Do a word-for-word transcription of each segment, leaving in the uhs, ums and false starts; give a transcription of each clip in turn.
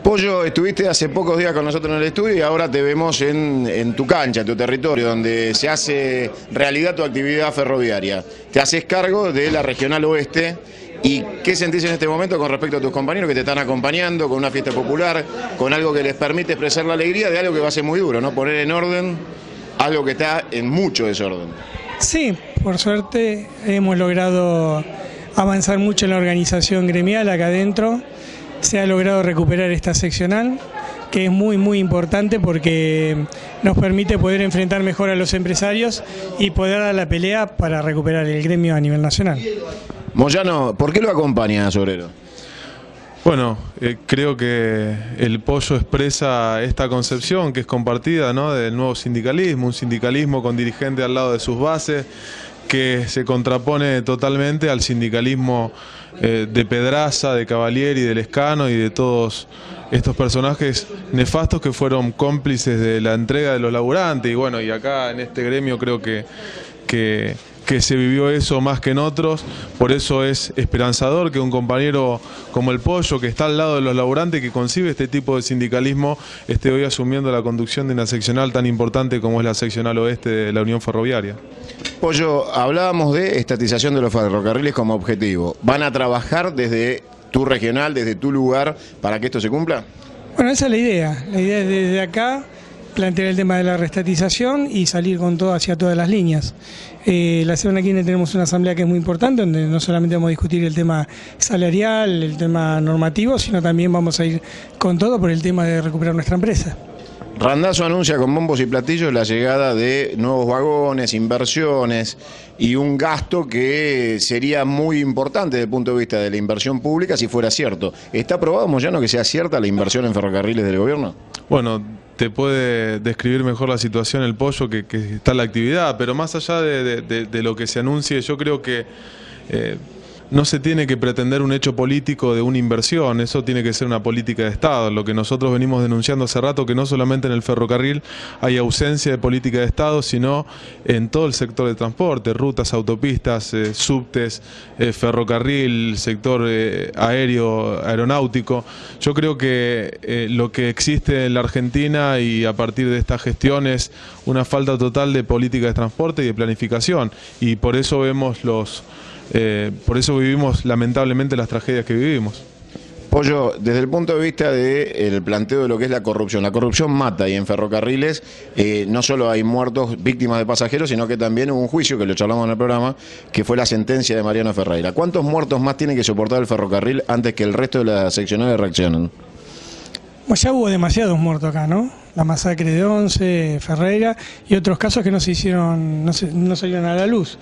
Pollo, estuviste hace pocos días con nosotros en el estudio y ahora te vemos en, en tu cancha, en tu territorio, donde se hace realidad tu actividad ferroviaria. Te haces cargo de la Regional Oeste. ¿Y qué sentís en este momento con respecto a tus compañeros que te están acompañando con una fiesta popular, con algo que les permite expresar la alegría de algo que va a ser muy duro, ¿no? Poner en orden algo que está en mucho desorden. Sí, por suerte hemos logrado avanzar mucho en la organización gremial acá adentro. Se ha logrado recuperar esta seccional, que es muy muy importante porque nos permite poder enfrentar mejor a los empresarios y poder dar la pelea para recuperar el gremio a nivel nacional. Moyano, ¿por qué lo acompaña Sobrero? Bueno, eh, creo que el Pollo expresa esta concepción que es compartida, ¿no?, del nuevo sindicalismo, un sindicalismo con dirigentes al lado de sus bases, que se contrapone totalmente al sindicalismo eh, de Pedraza, de Cavalieri, de Lescano y de todos estos personajes nefastos que fueron cómplices de la entrega de los laburantes. Y bueno, y acá en este gremio creo que, que, que se vivió eso más que en otros. Por eso es esperanzador que un compañero como el Pollo, que está al lado de los laburantes, que concibe este tipo de sindicalismo, esté hoy asumiendo la conducción de una seccional tan importante como es la seccional oeste de la Unión Ferroviaria. Pollo, hablábamos de estatización de los ferrocarriles como objetivo. ¿Van a trabajar desde tu regional, desde tu lugar, para que esto se cumpla? Bueno, esa es la idea. La idea es desde acá plantear el tema de la reestatización y salir con todo hacia todas las líneas. Eh, la semana que viene tenemos una asamblea que es muy importante, donde no solamente vamos a discutir el tema salarial, el tema normativo, sino también vamos a ir con todo por el tema de recuperar nuestra empresa. Randazzo anuncia con bombos y platillos la llegada de nuevos vagones, inversiones y un gasto que sería muy importante desde el punto de vista de la inversión pública si fuera cierto. ¿Está aprobado, Moyano, que sea cierta la inversión en ferrocarriles del gobierno? Bueno, te puede describir mejor la situación el Pollo, que, que está en la actividad, pero más allá de, de, de, de lo que se anuncie, yo creo que eh, no se tiene que pretender un hecho político de una inversión, eso tiene que ser una política de Estado. Lo que nosotros venimos denunciando hace rato, que no solamente en el ferrocarril hay ausencia de política de Estado, sino en todo el sector de transporte, rutas, autopistas, eh, subtes, eh, ferrocarril, sector eh, aéreo, aeronáutico. Yo creo que eh, lo que existe en la Argentina y a partir de esta gestión es una falta total de política de transporte y de planificación, y por eso vemos los... Eh, por eso vivimos lamentablemente las tragedias que vivimos. Pollo, desde el punto de vista del planteo de lo que es la corrupción, la corrupción mata, y en ferrocarriles eh, no solo hay muertos víctimas de pasajeros, sino que también hubo un juicio, que lo charlamos en el programa, que fue la sentencia de Mariano Ferreira. ¿Cuántos muertos más tiene que soportar el ferrocarril antes que el resto de las seccionales reaccionen? Pues ya hubo demasiados muertos acá, ¿no? La masacre de Once, Ferreira y otros casos que no se hicieron, no, se, no salieron a la luz.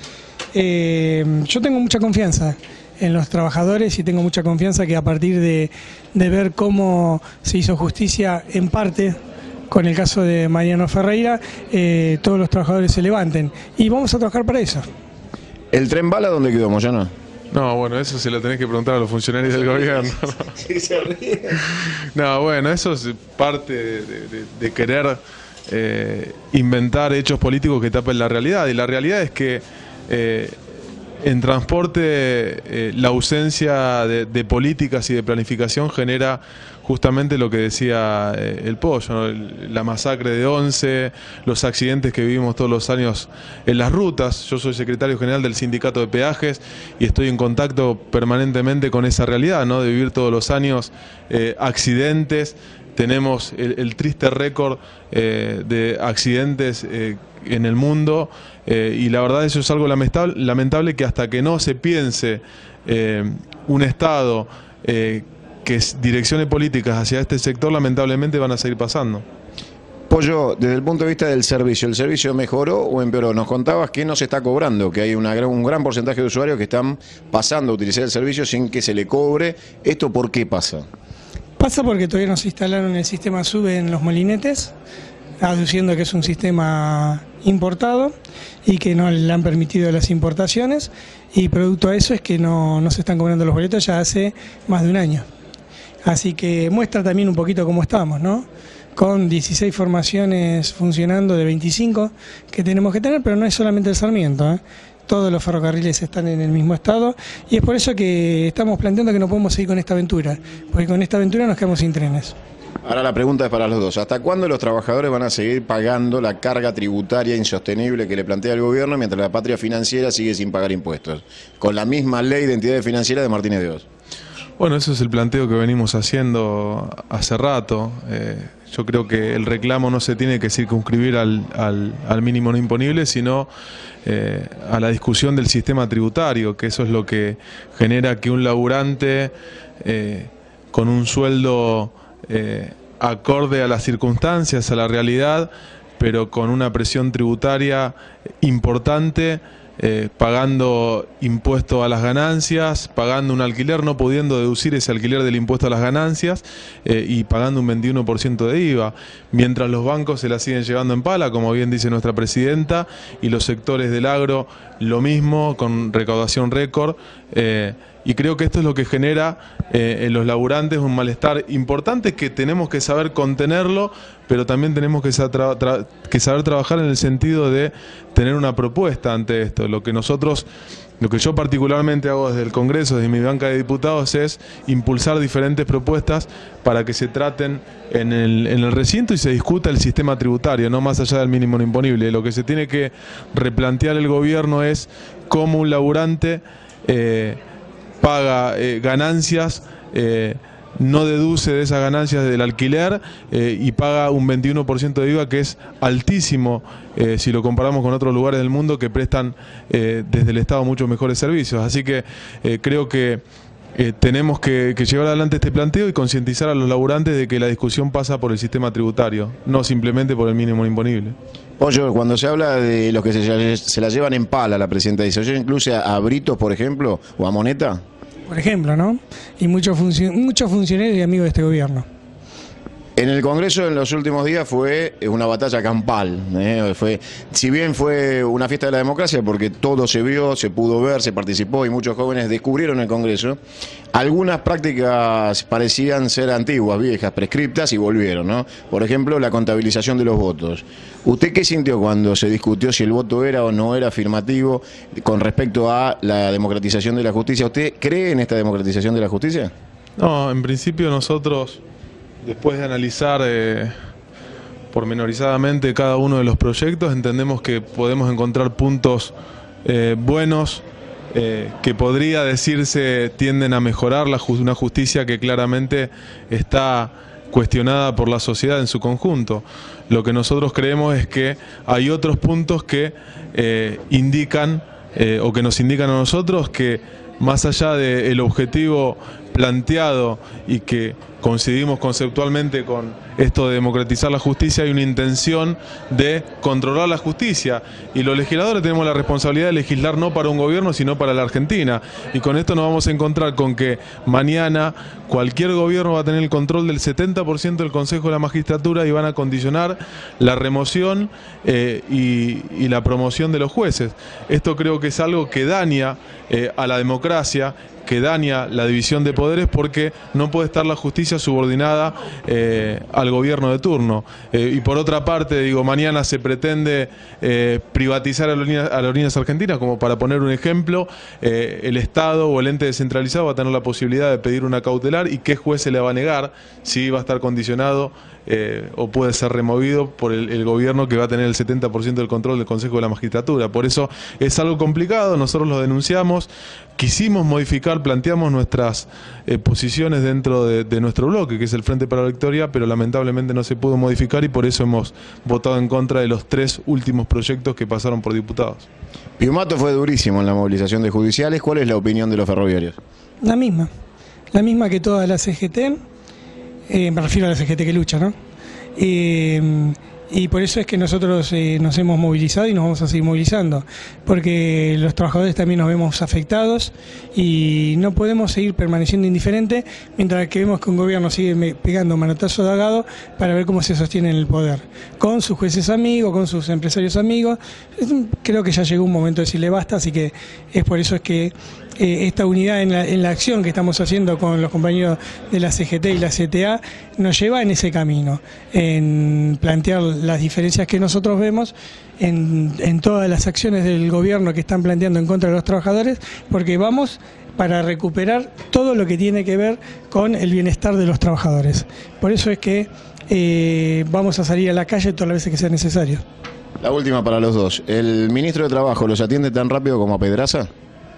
Eh, yo tengo mucha confianza en los trabajadores y tengo mucha confianza que a partir de, de ver cómo se hizo justicia en parte con el caso de Mariano Ferreira, eh, todos los trabajadores se levanten y vamos a trabajar para eso. ¿El tren bala dónde quedó, Moyano? No, bueno, eso se lo tenés que preguntar a los funcionarios del gobierno. Sí, se ríe. No, bueno, eso es parte de, de, de querer eh, inventar hechos políticos que tapen la realidad. Y la realidad es que eh, en transporte eh, la ausencia de, de políticas y de planificación genera justamente lo que decía eh, el Pollo, ¿no? El, la masacre de Once, los accidentes que vivimos todos los años en las rutas. Yo soy secretario general del sindicato de peajes y estoy en contacto permanentemente con esa realidad, ¿no?, de vivir todos los años eh, accidentes. Tenemos el, el triste récord eh, de accidentes eh, en el mundo eh, y la verdad eso es algo lamentable, lamentable que hasta que no se piense eh, un Estado eh, que direccione políticas hacia este sector, lamentablemente van a seguir pasando. Pollo, desde el punto de vista del servicio, ¿el servicio mejoró o empeoró? Nos contabas que no se está cobrando, que hay una, un gran porcentaje de usuarios que están pasando a utilizar el servicio sin que se le cobre. ¿Esto por qué pasa? Pasa porque todavía no se instalaron el sistema SUBE en los molinetes, aduciendo que es un sistema importado y que no le han permitido las importaciones, y producto a eso es que no, no se están cobrando los boletos ya hace más de un año. Así que muestra también un poquito cómo estamos, ¿no? Con dieciséis formaciones funcionando de veinticinco que tenemos que tener, pero no es solamente el Sarmiento, ¿eh? todos los ferrocarriles están en el mismo estado y es por eso que estamos planteando que no podemos seguir con esta aventura, porque con esta aventura nos quedamos sin trenes. Ahora la pregunta es para los dos. ¿Hasta cuándo los trabajadores van a seguir pagando la carga tributaria insostenible que le plantea el gobierno mientras la patria financiera sigue sin pagar impuestos? Con la misma ley de entidades financieras de Martínez de Oz. Bueno, eso es el planteo que venimos haciendo hace rato. Eh, yo creo que el reclamo no se tiene que circunscribir al, al, al mínimo no imponible, sino eh, a la discusión del sistema tributario, que eso es lo que genera que un laburante eh, con un sueldo eh, acorde a las circunstancias, a la realidad, pero con una presión tributaria importante, Eh, pagando impuesto a las ganancias, pagando un alquiler, no pudiendo deducir ese alquiler del impuesto a las ganancias eh, y pagando un veintiuno por ciento de I V A, mientras los bancos se la siguen llevando en pala, como bien dice nuestra presidenta, y los sectores del agro lo mismo, con recaudación récord. Eh, y creo que esto es lo que genera eh, en los laburantes un malestar importante que tenemos que saber contenerlo, pero también tenemos que, sa tra tra que saber trabajar en el sentido de tener una propuesta ante esto. Lo que nosotros, lo que yo particularmente hago desde el Congreso, desde mi banca de diputados, es impulsar diferentes propuestas para que se traten en el, en el recinto y se discuta el sistema tributario, no más allá del mínimo no imponible. Lo que se tiene que replantear el gobierno es cómo un laburante eh, paga eh, ganancias, eh, no deduce de esas ganancias del alquiler eh, y paga un veintiuno por ciento de I V A, que es altísimo eh, si lo comparamos con otros lugares del mundo que prestan eh, desde el Estado muchos mejores servicios. Así que eh, creo que eh, tenemos que, que llevar adelante este planteo y concientizar a los laburantes de que la discusión pasa por el sistema tributario, no simplemente por el mínimo imponible. Pollo, cuando se habla de los que se, se la llevan en pala, la presidenta dice, ¿oye incluye a Britos, por ejemplo, o a Moneta? Por ejemplo, ¿no? Y muchos, func muchos funcionarios y amigos de este gobierno. En el Congreso en los últimos días fue una batalla campal, ¿eh? Fue, si bien fue una fiesta de la democracia porque todo se vio, se pudo ver, se participó y muchos jóvenes descubrieron el Congreso, algunas prácticas parecían ser antiguas, viejas, prescriptas y volvieron, ¿no? Por ejemplo, la contabilización de los votos. ¿Usted qué sintió cuando se discutió si el voto era o no era afirmativo con respecto a la democratización de la justicia? ¿Usted cree en esta democratización de la justicia? No, en principio nosotros, después de analizar eh, pormenorizadamente cada uno de los proyectos, entendemos que podemos encontrar puntos eh, buenos eh, que podría decirse tienden a mejorar la, una justicia que claramente está cuestionada por la sociedad en su conjunto. Lo que nosotros creemos es que hay otros puntos que eh, indican eh, o que nos indican a nosotros que más allá del objetivo planteado y que coincidimos conceptualmente con esto de democratizar la justicia, hay una intención de controlar la justicia y los legisladores tenemos la responsabilidad de legislar no para un gobierno sino para la Argentina, y con esto nos vamos a encontrar con que mañana cualquier gobierno va a tener el control del setenta por ciento del Consejo de la Magistratura y van a condicionar la remoción eh, y, y la promoción de los jueces. Esto creo que es algo que daña eh, a la democracia, que daña la división de poderes, porque no puede estar la justicia subordinada eh, al gobierno de turno. Eh, y por otra parte, digo, mañana se pretende eh, privatizar aerolíneas, aerolíneas argentinas, como para poner un ejemplo, eh, el Estado o el ente descentralizado va a tener la posibilidad de pedir una cautelar, y qué juez se le va a negar si va a estar condicionado eh, o puede ser removido por el, el gobierno que va a tener el setenta por ciento del control del Consejo de la Magistratura. Por eso es algo complicado, nosotros lo denunciamos, quisimos modificar, planteamos nuestras eh, posiciones dentro de, de nuestro bloque, que es el Frente para la Victoria, pero lamentablemente no se pudo modificar y por eso hemos votado en contra de los tres últimos proyectos que pasaron por diputados. Piumato fue durísimo en la movilización de judiciales. ¿Cuál es la opinión de los ferroviarios? La misma, la misma que toda la C G T, eh, me refiero a la C G T que lucha, ¿no? Eh, Y por eso es que nosotros eh, nos hemos movilizado y nos vamos a seguir movilizando, porque los trabajadores también nos vemos afectados y no podemos seguir permaneciendo indiferentes mientras que vemos que un gobierno sigue pegando manotazos de ahogado para ver cómo se sostiene en el poder, con sus jueces amigos, con sus empresarios amigos. Creo que ya llegó un momento de decirle basta, así que es por eso es que eh, esta unidad en la, en la acción que estamos haciendo con los compañeros de la C G T y la C T A nos lleva en ese camino, en plantear las diferencias que nosotros vemos en, en todas las acciones del gobierno que están planteando en contra de los trabajadores, porque vamos para recuperar todo lo que tiene que ver con el bienestar de los trabajadores. Por eso es que eh, vamos a salir a la calle todas las veces que sea necesario. La última para los dos. ¿El ministro de Trabajo los atiende tan rápido como a Pedraza?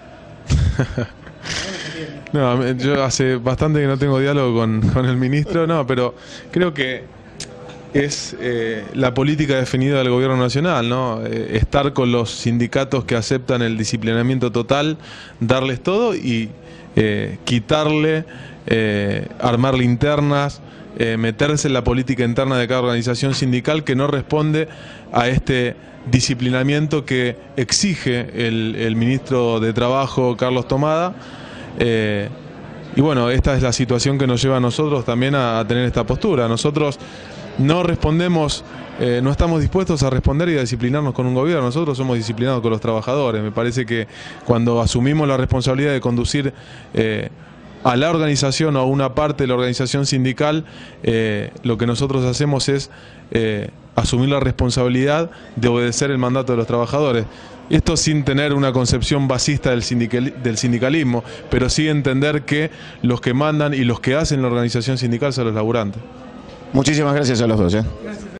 No, yo hace bastante que no tengo diálogo con, con el ministro, no, pero creo que es eh, la política definida del gobierno nacional, ¿no? Eh, estar con los sindicatos que aceptan el disciplinamiento total, darles todo y eh, quitarle, eh, armar linternas, eh, meterse en la política interna de cada organización sindical que no responde a este disciplinamiento que exige el, el ministro de Trabajo, Carlos Tomada. Eh, y bueno, esta es la situación que nos lleva a nosotros también a, a tener esta postura. Nosotros no respondemos, eh, no estamos dispuestos a responder y a disciplinarnos con un gobierno. Nosotros somos disciplinados con los trabajadores. Me parece que cuando asumimos la responsabilidad de conducir eh, a la organización o a una parte de la organización sindical, eh, lo que nosotros hacemos es eh, asumir la responsabilidad de obedecer el mandato de los trabajadores. Esto sin tener una concepción basista del, sindical, del sindicalismo, pero sí entender que los que mandan y los que hacen la organización sindical son los laburantes. Muchísimas gracias a los dos. ¿eh? Gracias.